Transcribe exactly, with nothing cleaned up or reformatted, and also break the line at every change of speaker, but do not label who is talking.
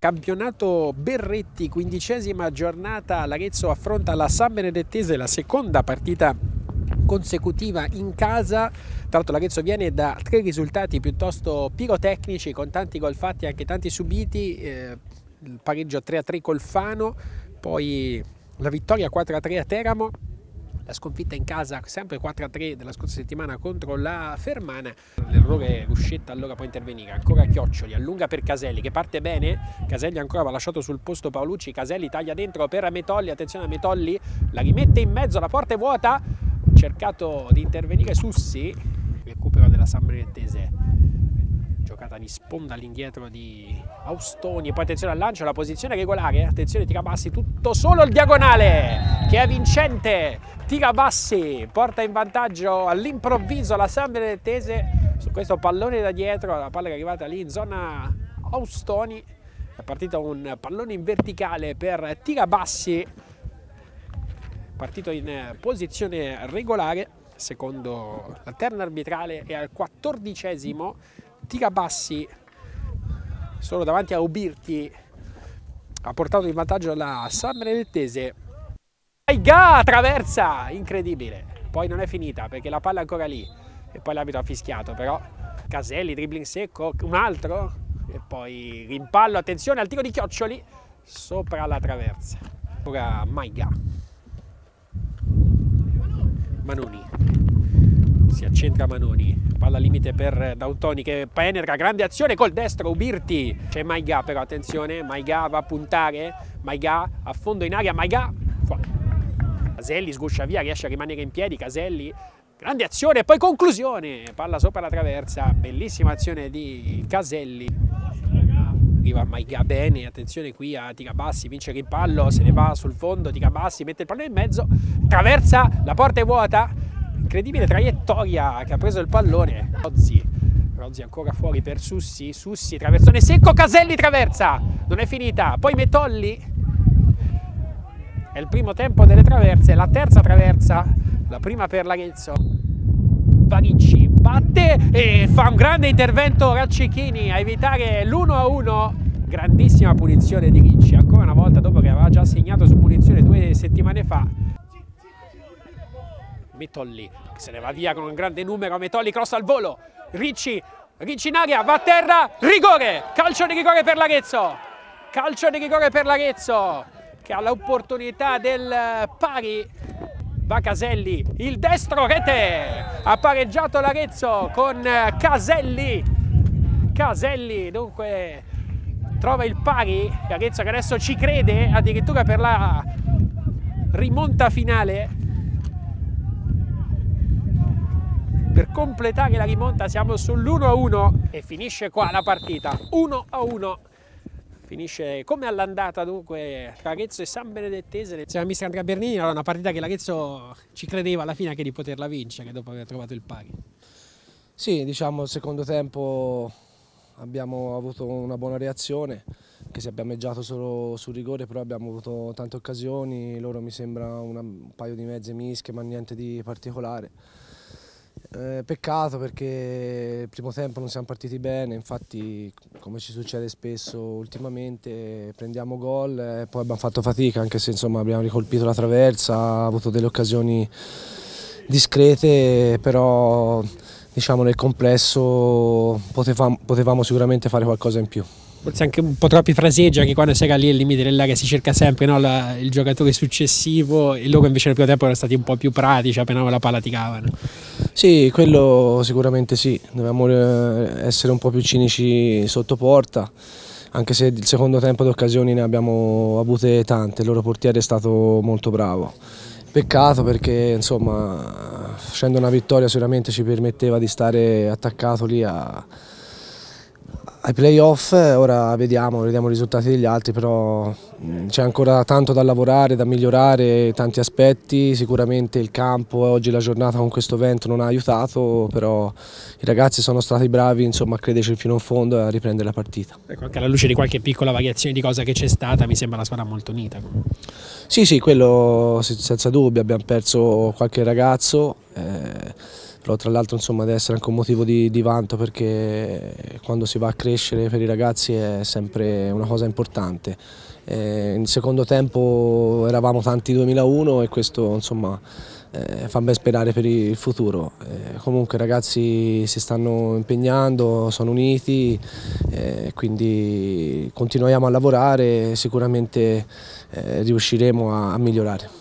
Campionato Berretti, quindicesima giornata, l'Arezzo affronta la San Benedettese, la seconda partita consecutiva in casa. Tra l'altro l'Arezzo viene da tre risultati piuttosto pirotecnici, con tanti gol fatti e anche tanti subiti, eh, il pareggio tre a tre col Fano, poi la vittoria quattro a tre a Teramo, la sconfitta in casa sempre quattro a tre della scorsa settimana contro la Fermana. L'errore Ruscetta allora può intervenire, ancora Chioccioli, allunga per Caselli che parte bene, Caselli ancora va lasciato sul posto Paolucci, Caselli taglia dentro per Metolli, attenzione a Metolli, la rimette in mezzo, la porta è vuota, ha cercato di intervenire Sussi, recupero della San Benedettese, giocata di sponda all'indietro di Austoni, e poi attenzione al lancio, la posizione regolare, attenzione Tirabassi, tutto solo il diagonale che è vincente, Tirabassi porta in vantaggio all'improvviso la San Benedettese su questo pallone da dietro, la palla è arrivata lì in zona Austoni, è partito un pallone in verticale per Tirabassi, partito in posizione regolare, secondo la terna arbitrale, e al quattordicesimo Tirabassi solo davanti a Ubirti ha portato in vantaggio la San Benedettese. Maiga traversa, incredibile, poi non è finita perché la palla è ancora lì e poi l'arbitro ha fischiato, però Caselli, dribbling secco, un altro e poi rimpallo, attenzione al tiro di Chioccioli sopra la traversa. Ora Maiga, Manoni, si accentra Manoni, palla limite per Dautoni che penetra, grande azione col destro, Ubirti, c'è Maiga però, attenzione, Maiga va a puntare, Maiga a fondo in aria, Maiga fuori. Caselli sguscia via, riesce a rimanere in piedi, Caselli, grande azione, poi conclusione, palla sopra la traversa, bellissima azione di Caselli, arriva Maiga bene, attenzione qui a Tirabassi, vince il rimpallo, se ne va sul fondo, Tirabassi mette il pallone in mezzo, traversa, la porta è vuota, incredibile traiettoria che ha preso il pallone, Rozzi, Rozzi ancora fuori per Sussi, Sussi, traversone secco, Caselli traversa, non è finita, poi Metolli, è il primo tempo delle traverse, la terza traversa, la prima per l'Arezzo, Varicci batte e fa un grande intervento Raccichini a evitare l'uno a uno, grandissima punizione di Ricci, ancora una volta dopo che aveva già segnato su punizione due settimane fa. Metolli se ne va via con un grande numero, Metolli cross al volo, Ricci, Ricci in aria, va a terra, rigore, calcio di rigore per l'Arezzo, calcio di rigore per l'Arezzo che ha l'opportunità del pari, va Caselli, il destro, rete, ha pareggiato l'Arezzo con Caselli, Caselli dunque trova il pari, l'Arezzo che adesso ci crede addirittura per la rimonta finale, per completare la rimonta siamo sull'uno a uno e finisce qua la partita, uno a uno. Finisce come all'andata dunque Arezzo e San Benedettese. Siamo mister Andrea Bernini, era una partita che l'Arezzo ci credeva alla fine anche di poterla vincere dopo aver trovato il pari.
Sì, diciamo il secondo tempo abbiamo avuto una buona reazione, che si è abbameggiato solo sul rigore, però abbiamo avuto tante occasioni, loro mi sembra una, un paio di mezze mischie ma niente di particolare. Eh, peccato perché il primo tempo non siamo partiti bene, infatti come ci succede spesso ultimamente prendiamo gol e poi abbiamo fatto fatica, anche se insomma abbiamo ricolpito la traversa, avuto delle occasioni discrete, però diciamo nel complesso potevamo, potevamo sicuramente fare qualcosa in più.
Forse anche un po' troppi fraseggi, anche quando si era lì al limite dell'area si cerca sempre, no, la, il giocatore successivo, e loro invece nel primo tempo erano stati un po' più pratici, appena la palla tiravano.
Sì, quello sicuramente sì, dobbiamo essere un po' più cinici sotto porta, anche se il secondo tempo di occasioni ne abbiamo avute tante, il loro portiere è stato molto bravo. Peccato perché insomma facendo una vittoria sicuramente ci permetteva di stare attaccato lì a... ai playoff, ora vediamo, vediamo i risultati degli altri, però c'è ancora tanto da lavorare, da migliorare, tanti aspetti, sicuramente il campo e oggi la giornata con questo vento non ha aiutato, però i ragazzi sono stati bravi insomma, a crederci fino in fondo e a riprendere la partita.
Ecco, anche alla luce di qualche piccola variazione di cosa che c'è stata, mi sembra la squadra molto unita.
Sì, sì, quello senza dubbio, abbiamo perso qualche ragazzo, eh, però tra l'altro insomma deve essere anche un motivo di, di vanto, perché quando si va a crescere per i ragazzi è sempre una cosa importante. Eh, in secondo tempo eravamo tanti duemilauno e questo insomma eh, fa ben sperare per il futuro. Eh, comunque i ragazzi si stanno impegnando, sono uniti, eh, quindi continuiamo a lavorare e sicuramente eh, riusciremo a, a migliorare.